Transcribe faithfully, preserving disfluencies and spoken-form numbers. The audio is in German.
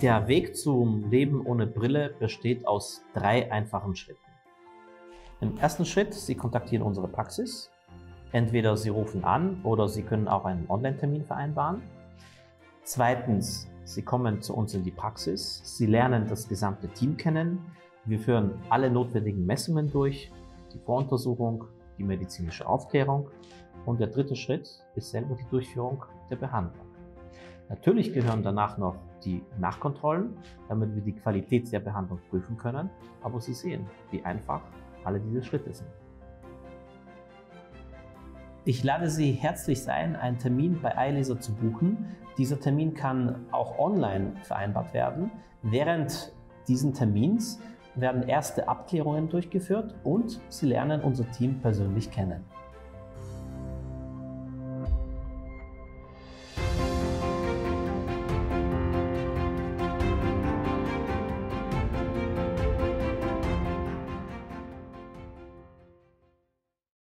Der Weg zum Leben ohne Brille besteht aus drei einfachen Schritten. Im ersten Schritt, Sie kontaktieren unsere Praxis. Entweder Sie rufen an oder Sie können auch einen Online-Termin vereinbaren. Zweitens, Sie kommen zu uns in die Praxis. Sie lernen das gesamte Team kennen. Wir führen alle notwendigen Messungen durch, die Voruntersuchung, die medizinische Aufklärung. Und der dritte Schritt ist selber die Durchführung der Behandlung. Natürlich gehören danach noch die Nachkontrollen, damit wir die Qualität der Behandlung prüfen können. Aber Sie sehen, wie einfach alle diese Schritte sind. Ich lade Sie herzlich ein, einen Termin bei iLaser zu buchen. Dieser Termin kann auch online vereinbart werden. Während diesen Termins werden erste Abklärungen durchgeführt und Sie lernen unser Team persönlich kennen.